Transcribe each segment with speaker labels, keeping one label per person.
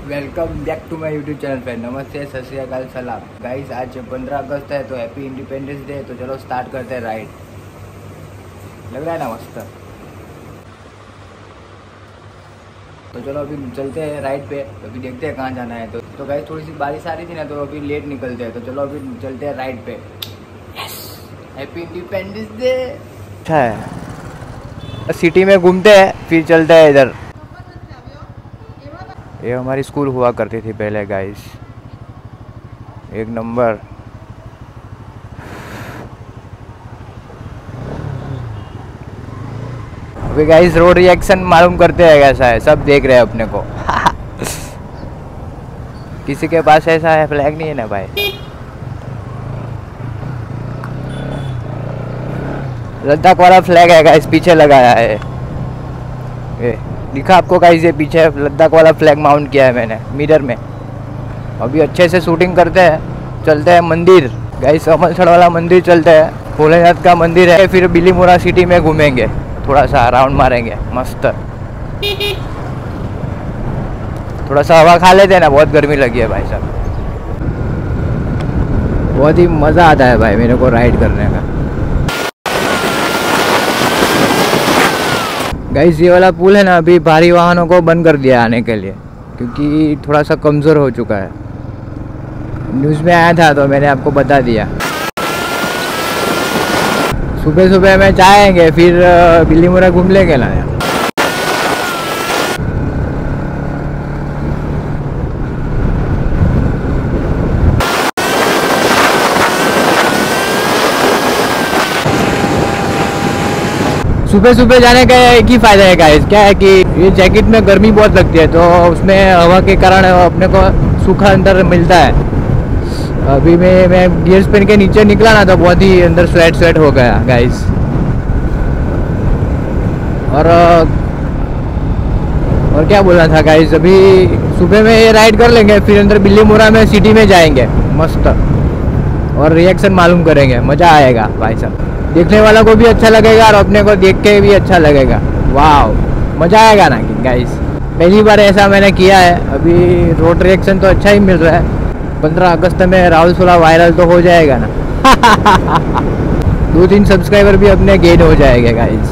Speaker 1: Welcome back to my YouTube channel पे। नमस्ते, सत श्री अकाल, सलाम गाइस। आज 15 अगस्त है तो हैप्पी इंडिपेंडेंस डे। तो चलो स्टार्ट करते हैं राइड। लग रहा है ना मस्त। तो चलो अभी चलते हैं राइड पे। तो अभी देखते हैं कहाँ जाना है। तो गाइस थोड़ी सी बारिश आ रही थी ना, तो अभी लेट निकलते हैं। तो चलो अभी चलते हैं राइड पे। Happy independence day. अच्छा है, सिटी में घूमते हैं फिर चलते हैं इधर। ये हमारी स्कूल हुआ करती थी पहले गाइस, एक नंबर। अभी गाइस रोड रिएक्शन मालूम करते हैं कैसा है, सब देख रहे हैं अपने को। किसी के पास ऐसा है फ्लैग नहीं है ना भाई। लद्दाख वाला फ्लैग है गाइस, पीछे लगाया है। ये दिखा आपको गाइस, ये पीछे लद्दाख वाला फ्लैग माउंट किया है मैंने मिरर में। अभी अच्छे से शूटिंग करते हैं, चलते हैं मंदिर गाइस। अमलसर वाला मंदिर चलते हैं, भोलेनाथ का मंदिर है। फिर बिलीमोरा सिटी में घूमेंगे, थोड़ा सा राउंड मारेंगे मस्त। थोड़ा सा हवा खा लेते हैं ना, बहुत गर्मी लगी है भाई साहब। बहुत ही मज़ा आता है भाई मेरे को राइड करने का। गाइस ये वाला पुल है ना, अभी भारी वाहनों को बंद कर दिया आने के लिए, क्योंकि थोड़ा सा कमज़ोर हो चुका है। न्यूज़ में आया था तो मैंने आपको बता दिया। सुबह सुबह में जाएंगे, फिर बिलीमोरा घूम लेंगे ना। सुबह सुबह जाने का एक ही फ़ायदा है गाइस, क्या है कि ये जैकेट में गर्मी बहुत लगती है, तो उसमें हवा के कारण अपने को सूखा अंदर मिलता है। अभी मैं गियर्स पहन के नीचे निकला ना, तो बहुत ही अंदर स्वेट हो गया गाइस। और क्या बोलना था गाइस, अभी सुबह में ये राइड कर लेंगे, फिर अंदर बिलीमोरा में सिटी में जाएंगे मस्त, और रिएक्शन मालूम करेंगे। मज़ा आएगा भाई साहब, देखने वालों को भी अच्छा लगेगा और अपने को देख के भी अच्छा लगेगा। वाह, मज़ा आएगा ना गाइस। पहली बार ऐसा मैंने किया है। अभी रोड रिएक्शन तो अच्छा ही मिल रहा है। 15 अगस्त में राहुल सोला वायरल तो हो जाएगा ना। 2-3 सब्सक्राइबर भी अपने गेन हो जाएंगे गाइस।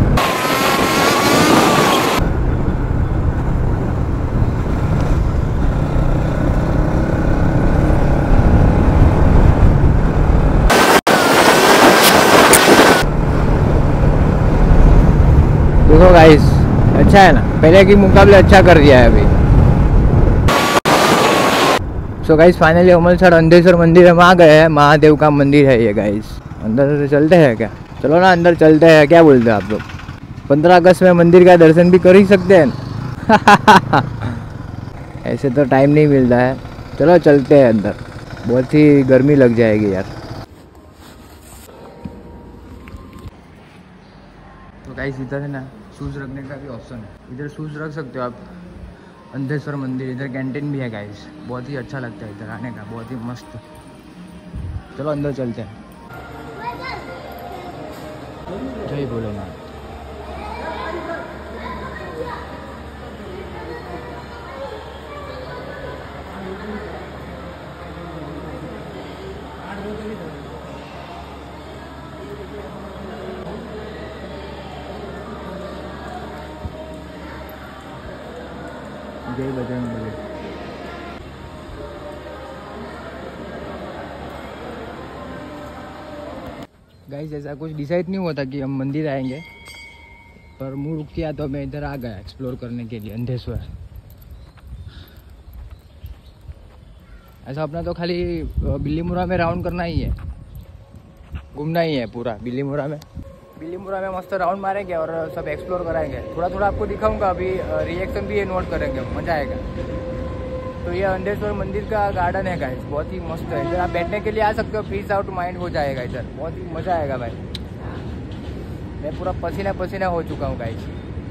Speaker 1: देखो गाइस, अच्छा है ना, पहले के मुकाबले अच्छा कर दिया है अभी। सो गाइस फाइनली अमलसर अंधेश्वर मंदिर हम आ गए हैं। महादेव का मंदिर है ये गाइस। अंदर चलते हैं क्या? चलो ना अंदर चलते हैं, क्या बोलते हैं आप लोग? 15 अगस्त में मंदिर का दर्शन भी कर ही सकते हैं ना। ऐसे तो टाइम नहीं मिलता है। चलो चलते हैं अंदर, बहुत ही गर्मी लग जाएगी यार। तो गाइस इधर है ना शूज़ रखने का भी ऑप्शन है, इधर शूज़ रख सकते हो आप। अंधेश्वर मंदिर, इधर कैंटीन भी है गाइस। बहुत ही अच्छा लगता है इधर आने का, बहुत ही मस्त। चलो अंदर चलते हैं। जय भोलेनाथ। जय बजरंगबली। गाइस ऐसा कुछ डिसाइड नहीं हुआ था कि हम मंदिर आएंगे, पर मुँह रुक किया तो मैं इधर आ गया एक्सप्लोर करने के लिए अंधेश्वर। ऐसा अपना तो खाली बिलीमोरा में राउंड करना ही है, घूमना ही है पूरा बिलीमोरा में। बिलीमोरा में मस्त राउंड मारेंगे और सब एक्सप्लोर कराएंगे। थोड़ा थोड़ा आपको दिखाऊंगा, अभी रिएक्शन भी ये नोट करेंगे, मज़ा आएगा। तो ये अंधेश्वर मंदिर का गार्डन है गाइस, बहुत ही मस्त है। इधर आप बैठने के लिए आ सकते हो, पीस आउट माइंड हो जाएगा इधर, बहुत ही मज़ा आएगा भाई। मैं पूरा पसीना पसीना हो चुका हूँ गाइस।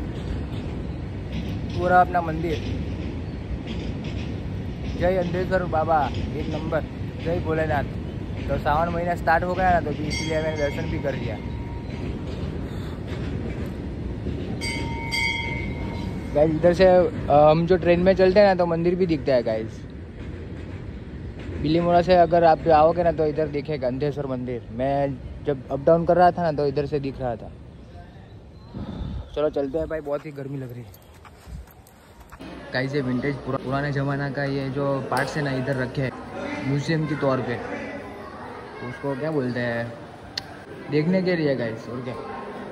Speaker 1: पूरा अपना मंदिर। जय अंधेश्वर बाबा, एक नंबर। जय भोलेनाथ। तो सावन महीना स्टार्ट हो गया ना, तो इसलिए मैंने दर्शन भी कर लिया। गाइस इधर से हम जो ट्रेन में चलते हैं ना तो मंदिर भी दिखता है गाइस। बिल्लीमोरा से अगर आप आओगे ना तो इधर दिखेगा अंधेश्वर मंदिर। मैं जब अप डाउन कर रहा था ना तो इधर से दिख रहा था। चलो चलते हैं भाई, बहुत ही गर्मी लग रही है। गाइस ये विंटेज पुराने ज़माना का ये जो पार्ट्स है ना इधर रखे हैं म्यूजियम के तौर पे, उसको क्या बोलते हैं, देखने के लिए गाइस। और क्या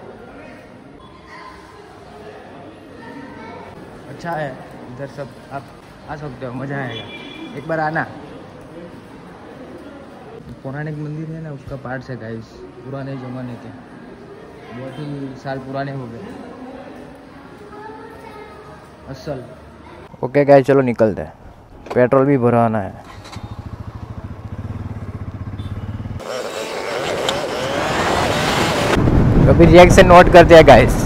Speaker 1: अच्छा है इधर सब, आप आ सकते हो, मज़ा आएगा, एक बार आना। पौराणिक मंदिर है ना उसका पार्ट्स है गाइस, पुराने ज़माने के, बहुत ही साल पुराने हो गए असल। ओके गाइस चलो निकलते हैं, पेट्रोल भी भराना है। कभी रिएक्शन नोट करते हैं गाइस।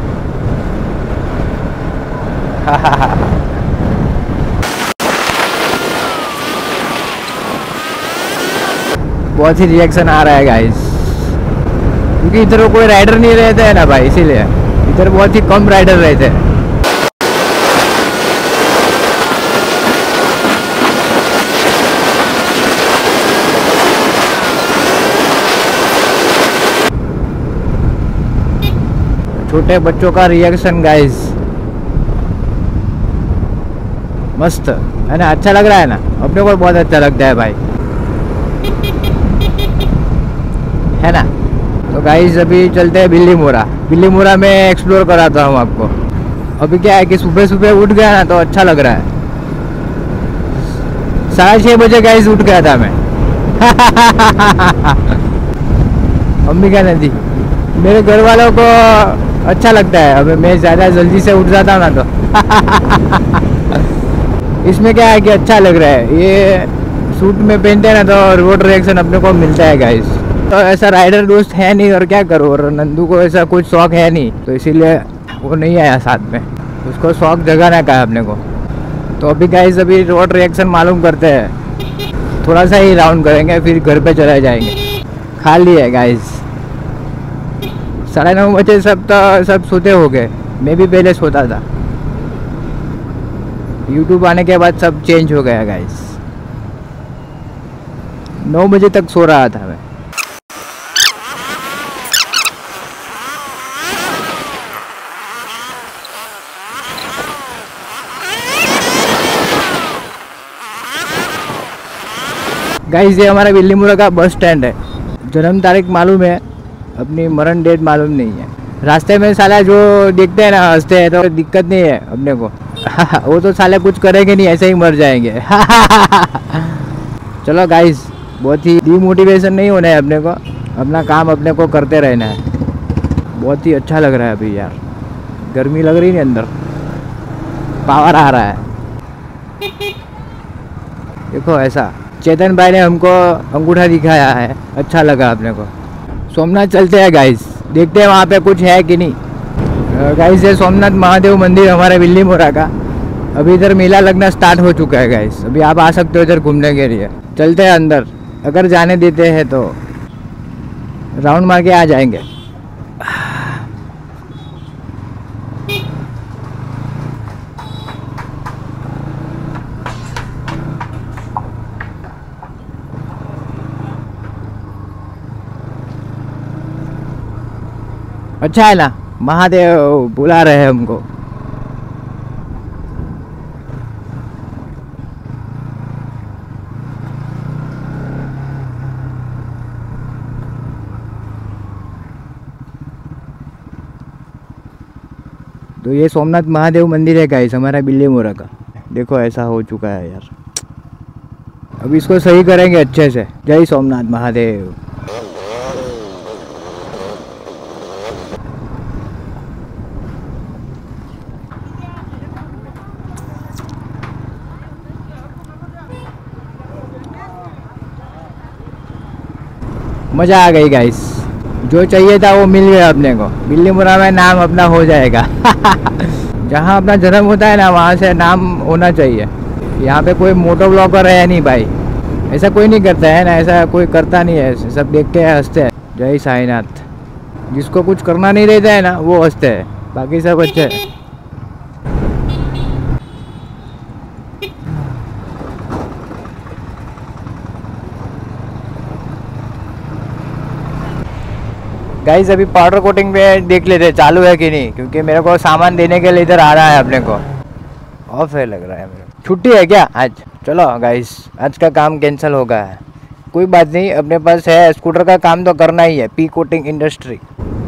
Speaker 1: बहुत ही रिएक्शन आ रहा है गाइस, क्योंकि इधर कोई राइडर नहीं रहते हैं ना भाई, इसीलिए इधर बहुत ही कम राइडर रहते हैं। छोटे बच्चों का रिएक्शन गाइस मस्त है ना, अच्छा लग रहा है ना, अपने को बहुत अच्छा लगता है भाई, है ना। तो गाइस अभी चलते हैं बिल्लीमोरा। बिल्लीमोरा में एक्सप्लोर कराता हूँ आपको। अभी क्या है कि सुबह सुबह उठ गया ना तो अच्छा लग रहा है। 6:30 बजे गाइस उठ गया था मैं। अंबिका नदी मेरे घर वालों को अच्छा लगता है। अभी मैं ज़्यादा जल्दी से उठ जाता हूँ ना तो इसमें क्या है कि अच्छा लग रहा है। ये सूट में पहनते हैं ना तो रोड रिएक्शन अपने को मिलता है गाइस। तो ऐसा राइडर दोस्त है नहीं और क्या करो, और नंदू को ऐसा कुछ शौक है नहीं तो इसीलिए वो नहीं आया साथ में, उसको शौक जगाने का है अपने को। तो अभी गाइस अभी रोड रिएक्शन मालूम करते हैं, थोड़ा सा ही राउंड करेंगे फिर घर पे चले जाएंगे। खाली है गाइस, 9:30 बजे सब सोते हो गए, मैं भी पहले सोता था। यूट्यूब आने के बाद सब चेंज हो गया गाइस। 9 बजे तक सो रहा था मैं। गाइस ये हमारा बिल्लीमोरा का बस स्टैंड है। जन्म तारीख मालूम है, अपनी मरण डेट मालूम नहीं है। रास्ते में साला जो देखते हैं ना हंसते हैं तो दिक्कत नहीं है अपने को। वो तो साले कुछ करेंगे नहीं, ऐसे ही मर जाएंगे। चलो गाइस बहुत ही डिमोटिवेशन नहीं होना है अपने को, अपना काम अपने को करते रहना है। बहुत ही अच्छा लग रहा है अभी यार, गर्मी लग रही है अंदर, पावर आ रहा है। देखो ऐसा चेतन भाई ने हमको अंगूठा दिखाया है, अच्छा लगा अपने को। सोमनाथ चलते हैं गाइस, देखते हैं वहाँ पे कुछ है कि नहीं। गाइस ये सोमनाथ महादेव मंदिर हमारे बिल्लीमोरा का। अभी इधर मेला लगना स्टार्ट हो चुका है गाइस, अभी आप आ सकते हो इधर घूमने के लिए। चलते हैं अंदर, अगर जाने देते हैं तो राउंड मार के आ जाएंगे। अच्छा है ना, महादेव बुला रहे हैं हमको। तो ये सोमनाथ महादेव मंदिर है गाइस हमारा बिल्लीमोरा का। देखो ऐसा हो चुका है यार, अब इसको सही करेंगे अच्छे से। जय सोमनाथ महादेव। मज़ा आ गई गाइस, जो चाहिए था वो मिल गया अपने को। बिल्लीमोरा में नाम अपना हो जाएगा। जहाँ अपना जन्म होता है ना वहाँ से नाम होना चाहिए। यहाँ पे कोई मोटो ब्लॉगर है नहीं भाई, ऐसा कोई नहीं करता है ना, ऐसा कोई करता नहीं है, सब देखते हैं हंसते हैं। जय साईनाथ। जिसको कुछ करना नहीं रहता है ना वो हंसते हैं, बाकी सब अच्छे हैं। गाइस अभी पाउडर कोटिंग पे देख लेते चालू है कि नहीं, क्योंकि मेरे को सामान देने के लिए इधर आ रहा है अपने को। ऑफ है लग रहा है मेरे को। छुट्टी है क्या आज? चलो गाइस आज का काम कैंसिल हो गया है, कोई बात नहीं, अपने पास है स्कूटर का काम तो करना ही है। P coating industry.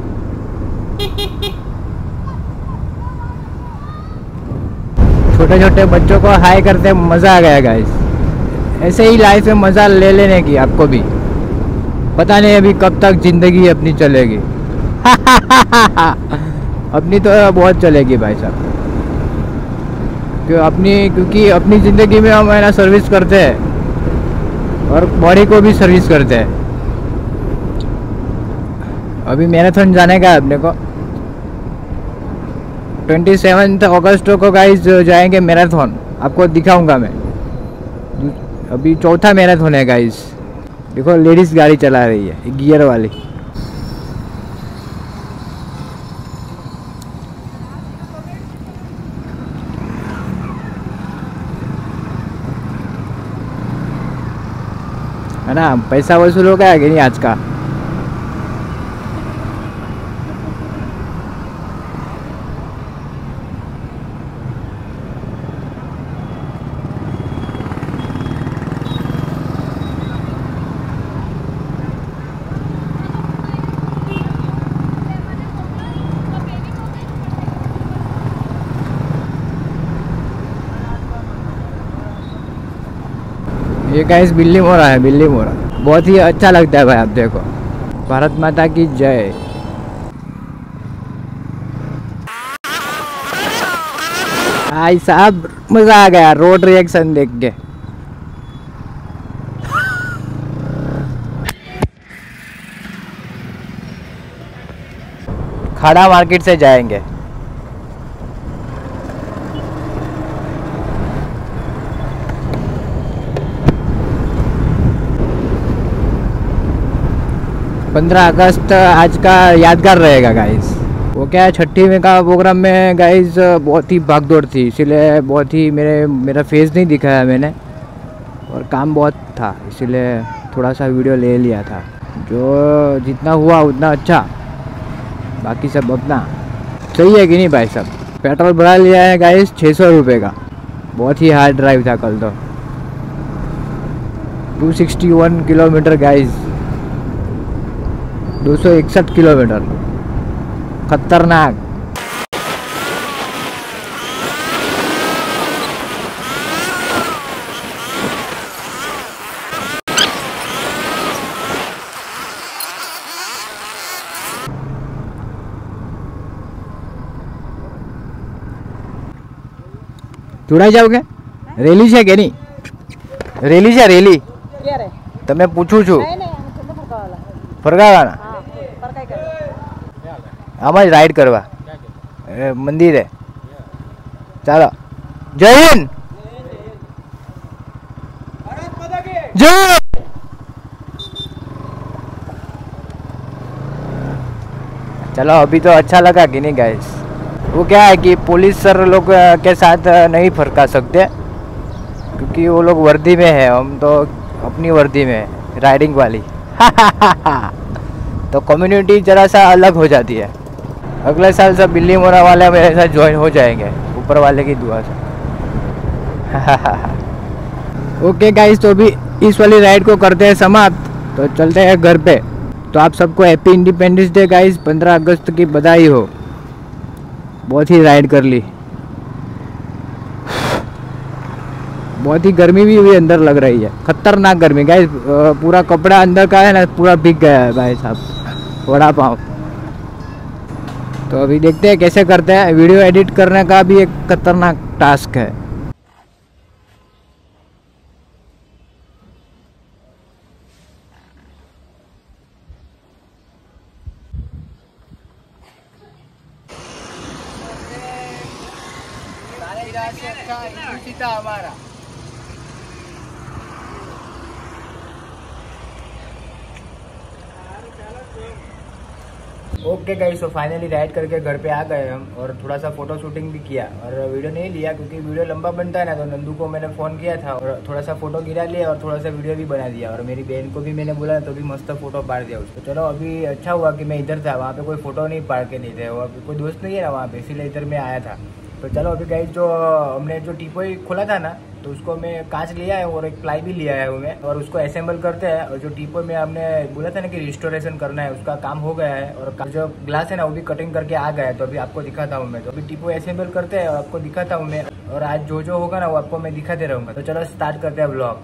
Speaker 1: छोटे छोटे बच्चों को हाई करते मज़ा आ गया गाइस। ऐसे ही लाइफ में मज़ा ले लेने की आपको भी, पता नहीं अभी कब तक ज़िंदगी अपनी चलेगी। अपनी तो बहुत चलेगी भाई साहब, क्योंकि अपनी ज़िंदगी में हम है ना सर्विस करते हैं और बॉडी को भी सर्विस करते हैं। अभी मैराथन जाने का है अपने को। 27 अगस्त को गाइस जाएंगे मैराथन, आपको दिखाऊंगा मैं। अभी चौथा मैराथन है गाइस। देखो लेडीज़ गाड़ी चला रही है गियर वाली। है ना, पैसा वसूल हो गया कि नहीं आज का? ये गाइस बिल्ली मोरा है, बिल्ली मोरा बहुत ही अच्छा लगता है भाई। आप देखो, भारत माता की जय। भाई साहब मजा आ गया रोड रिएक्शन देख के। खड़ा मार्केट से जाएंगे। पंद्रह अगस्त आज का यादगार रहेगा गाइस। वो क्या है, छठी में का प्रोग्राम में गाइस बहुत ही भागदौड़ थी, इसीलिए बहुत ही मेरा फेस नहीं दिखाया मैंने, और काम बहुत था इसीलिए थोड़ा सा वीडियो ले लिया था। जो जितना हुआ उतना अच्छा, बाकी सब अपना सही है कि नहीं भाई साहब। पेट्रोल भरा लिया है गाइस 600 रुपये का। बहुत ही हार्ड ड्राइव था कल तो। 261 किलोमीटर गाइस, 261 किलोमीटर, खतरनाक। જોડાઈ જાઓગે? રેલી છે કે નહીં? રેલી છે રેલી? તમે પૂછું છું ફરગાવાના આમાં જ રાઈડ કરવા મંદિરે। ચાલો જય હિન્દ, જય। चलो अभी तो अच्छा लगा कि नहीं गाइस। वो क्या है कि पुलिस सर लोग के साथ नहीं फरका सकते, क्योंकि वो लोग वर्दी में है, हम तो अपनी वर्दी में है राइडिंग वाली। तो कम्युनिटी जरा सा अलग हो जाती है। अगले साल सब बिल्ली मोरा वाले मेरे साथ ज्वाइन हो जाएंगे, ऊपर वाले की दुआ से। ओके गाइस, तो अभी इस वाली राइड को करते हैं समाप्त, तो चलते हैं घर पे। तो आप सबको हैप्पी इंडिपेंडेंस डे गाइस, 15 अगस्त की बधाई हो। बहुत ही राइड कर ली, बहुत ही गर्मी भी अंदर लग रही है, खतरनाक गर्मी गाइस। पूरा कपड़ा अंदर का है ना पूरा भीग गया है भाई साहब, वड़ा पाव। तो अभी देखते हैं कैसे करते हैं। वीडियो एडिट करने का भी एक खतरनाक टास्क है। हमारा ओके गाइस, तो फाइनली राइड करके घर पे आ गए हम और थोड़ा सा फोटो शूटिंग भी किया और वीडियो नहीं लिया क्योंकि वीडियो लंबा बनता है ना, तो नंदू को मैंने फ़ोन किया था और थोड़ा सा फोटो गिरा लिया और थोड़ा सा वीडियो भी बना दिया और मेरी बहन को भी मैंने बोला तो भी मस्त फोटो पाड़ दिया उसको। चलो अभी अच्छा हुआ कि मैं इधर था, वहाँ पे कोई फोटो नहीं पाड़ के नहीं थे, अभी कोई दोस्त नहीं है ना वहाँ पे, इसीलिए इधर मैं आया था। तो चलो अभी गाइस, जो हमने जो टीपोई खोला था ना, तो उसको मैं कांच लिया है और एक प्लाई भी लिया है मैं, और उसको असेंबल करते हैं। और जो टीपोई में हमने बोला था ना कि रिस्टोरेशन करना है, उसका काम हो गया है और जो ग्लास है ना वो भी कटिंग करके आ गया है, तो अभी आपको दिखाता हूँ मैं। तो अभी टीपोई असेंबल करते हैं और आपको दिखाता हूँ मैं, और आज जो होगा ना वो आपको मैं दिखाते रहूँगा। तो चलो स्टार्ट करते हैं ब्लॉग।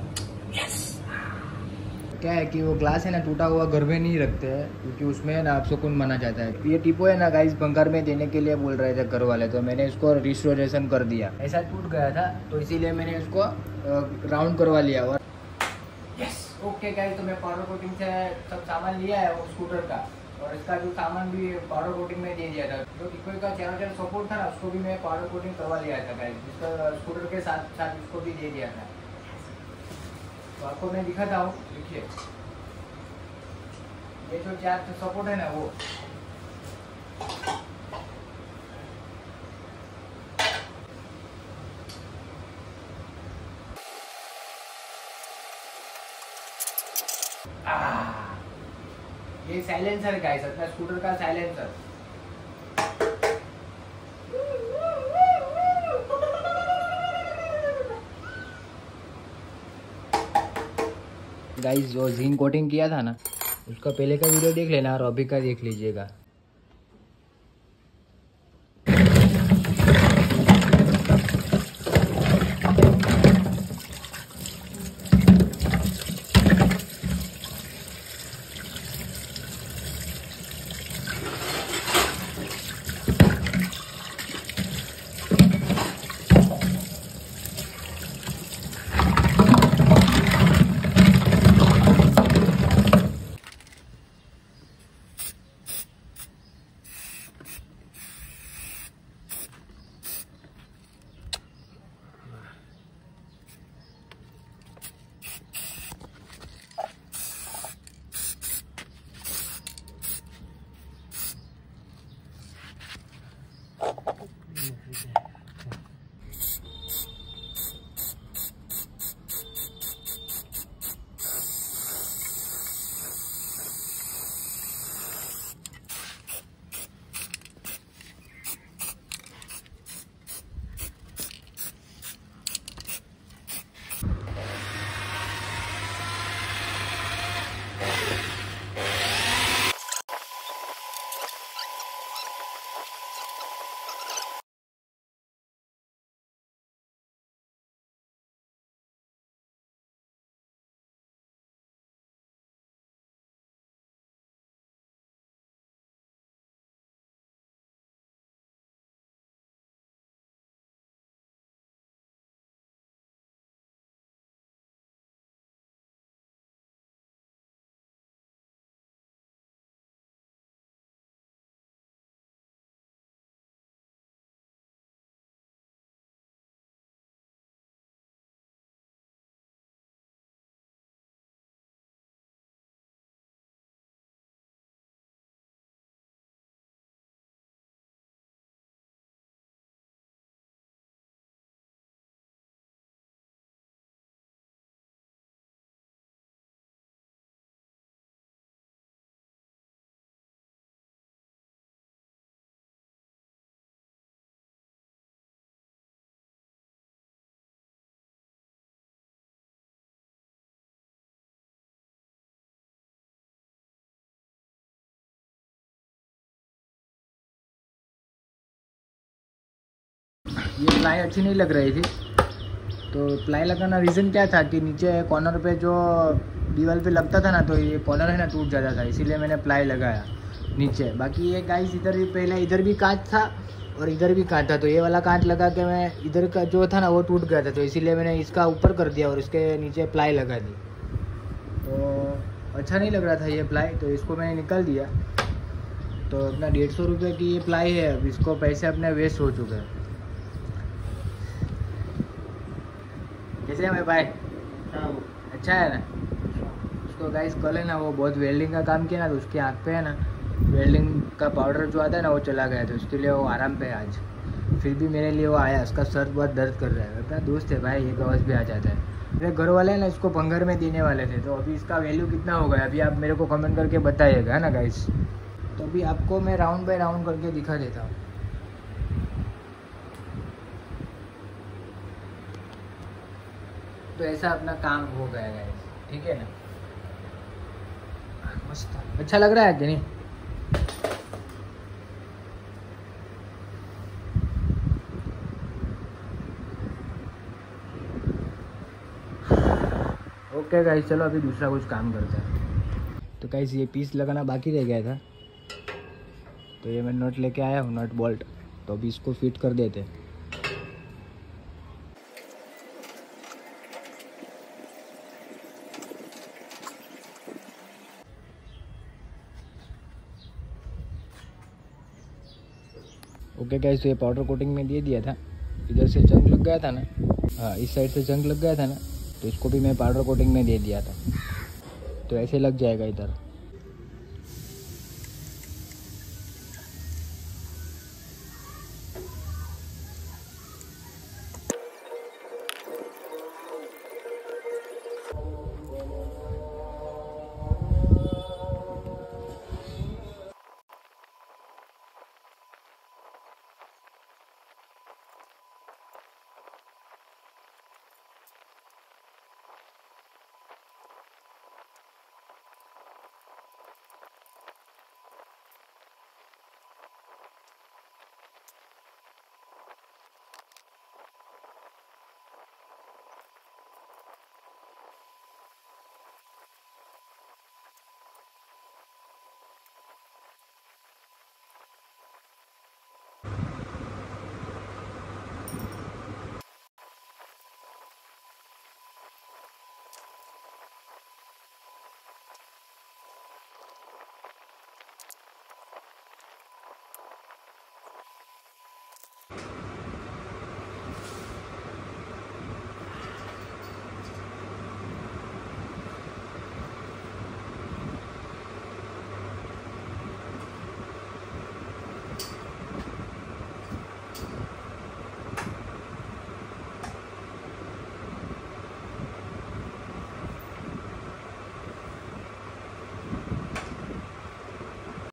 Speaker 1: क्या है कि वो ग्लास है ना टूटा हुआ घर में नहीं रखते हैं क्योंकि उसमें ना आप सुकून माना जाता है। ये टीपो है ना गाइस बंकर में देने के लिए बोल रहे थे घर वाले, तो मैंने इसको रिस्टोरेशन कर दिया। ऐसा टूट गया था तो इसीलिए मैंने इसको राउंड करवा लिया। और यस ओके गाइस, तो मैं पाउडर कोटिंग से सब सामान लिया है वो स्कूटर का, और इसका जो सामान भी पाउडर कोटिंग में दे दिया था। जो टीपो का चारों सपोर्ट था ना उसको भी मैं पाउडर कोटिंग करवा लिया था गाइस, जिसका स्कूटर के साथ साथ उसको भी दे दिया था। तो आपको मैं दिखाता हूँ, देखिए ये जो चार सपोर्ट है ना वो ये साइलेंसर है गाइस, अपना स्कूटर का साइलेंसर। गाइस जो जिंक कोटिंग किया था ना उसका पहले का वीडियो देख लेना और अभी का देख लीजिएगा। ये प्लाई अच्छी नहीं लग रही थी, तो प्लाई लगाना रीज़न क्या था कि नीचे कॉर्नर पे जो दीवार पे लगता था ना, तो ये कॉर्नर है ना टूट जाता था, इसीलिए मैंने प्लाई लगाया नीचे। बाकी ये गाइस इधर भी पहले इधर भी कांच था और इधर भी कांच था, तो ये वाला कांच लगा के मैं इधर का जो था ना वो टूट गया था, तो इसीलिए मैंने इसका ऊपर कर दिया और इसके नीचे प्लाई लगा दी। तो अच्छा नहीं लग रहा था ये प्लाई, तो इसको मैंने निकाल दिया। तो अपना 150 रुपये की ये प्लाई है, अब इसको पैसे अपने वेस्ट हो चुके हैं। कैसे है मेरे भाई? अच्छा है ना? उसको गाइस कल है ना वो बहुत वेल्डिंग का काम किया ना, तो उसकी आँख पे है ना वेल्डिंग का पाउडर जो आता है ना वो चला गया, तो उसके लिए वो आराम पे है आज। फिर भी मेरे लिए वो आया, उसका सर बहुत दर्द कर रहा है। अपना दोस्त है भाई, ये गवस भी आ जाता है। मेरे घर वाले हैं ना इसको पंगर में देने वाले थे, तो अभी इसका वैल्यू कितना होगा अभी आप मेरे को कमेंट करके बताइएगा ना गाइस। तो अभी आपको मैं राउंड बाय राउंड करके दिखा देता हूँ। तो ऐसा अपना काम हो गया गाइस, ठीक है ना। मस्त, अच्छा लग रहा है कि नहीं। ओके गाइस, चलो अभी दूसरा कुछ काम करते हैं। तो गाइस ये पीस लगाना बाकी रह गया था, तो ये मैं नट लेके आया हूँ, नट बोल्ट। तो अभी इसको फिट कर देते हैं। ओके गाइस, तो ये पाउडर कोटिंग में दे दिया था। इधर से जंग लग गया था ना, हाँ इस साइड से जंग लग गया था ना, तो इसको भी मैं पाउडर कोटिंग में दे दिया था। तो ऐसे लग जाएगा इधर।